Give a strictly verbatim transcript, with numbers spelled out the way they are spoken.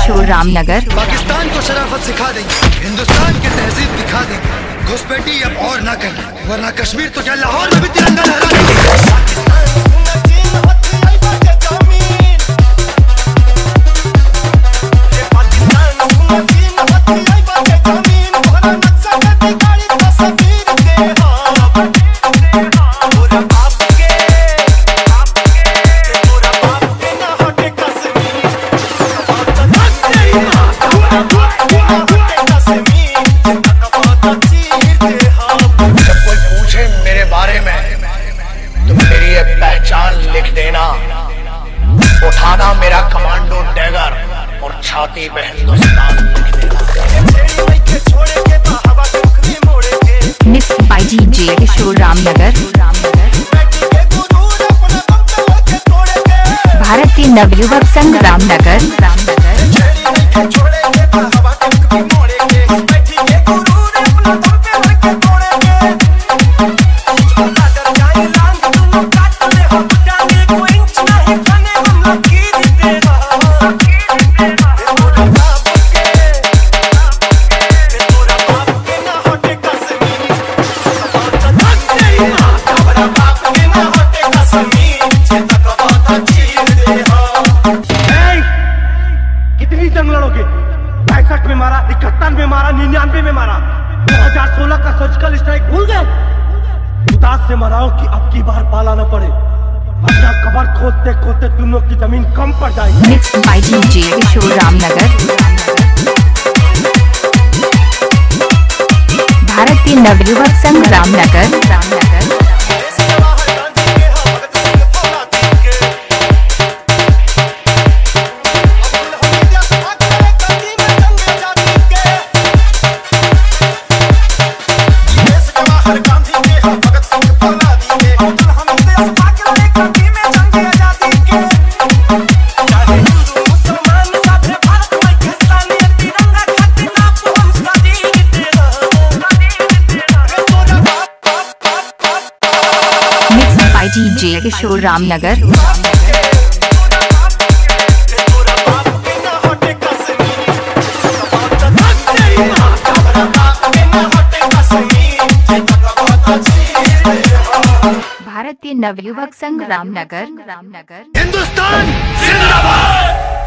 किशोर रामनगर। पाकिस्तान को शराफत सिखा देंगे, हिंदुस्तान की तहजीब दिखा देंगे। घुसपैठी अब और ना करना, वरना कश्मीर तो क्या लाहौर में भी तिरंगा लहरा देंगे। जब कोई पूछे मेरे बारे में तो मेरी ये पहचान लिख देना, उठाना मेरा कमांडो डैगर और छाती पे हिंदुस्तान लिख देना। Mix by DJ Kishore Ramnagar. Bharatiya Navyuvak Sangh Ramnagar. कितनी जंग लड़ोगे? पैंसठ में मारा, इकहत्तर में मारा, निन्यानवे में मारा, दो हज़ार सोलह का सर्जिकल स्ट्राइक भूल गए? उदास से मनाओ कि अब की बार पाला न पड़े, वरना कबर खोदते खोदते तुम लोग की जमीन कम पड़ जाएगी। Mix by DJ Kishore Ramnagar. Bharatiya Navyuvak Sangh Ramnagar. Ramnagar DJ Kishore Ramnagar. Bharatiya Navyuvak Sangh Ramnagar. Ramnagar. Hindustan जिंदाबाद।